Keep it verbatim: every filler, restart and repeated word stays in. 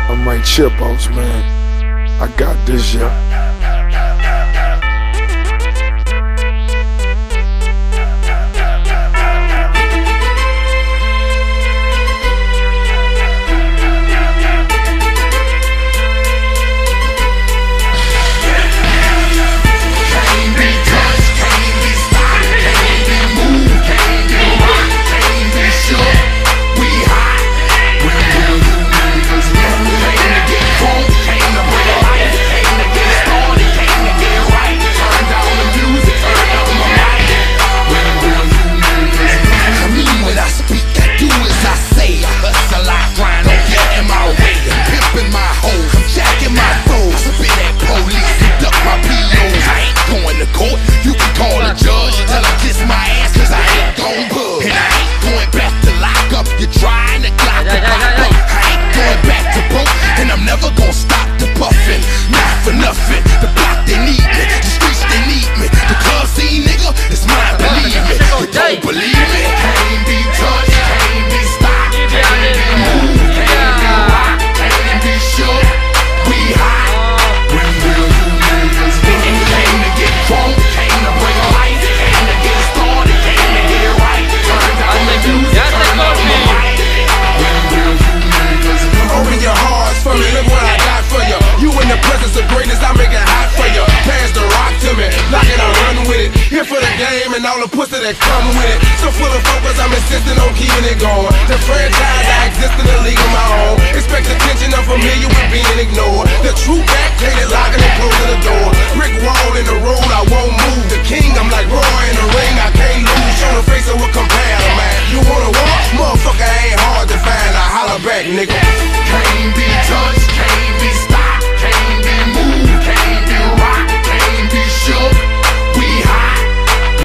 I'm my Chipos, man. I got this, yeah. And all the pussy that come with it. So full of focus, I'm insisting on keeping it going. The franchise, I exist in the league of my own. Expect to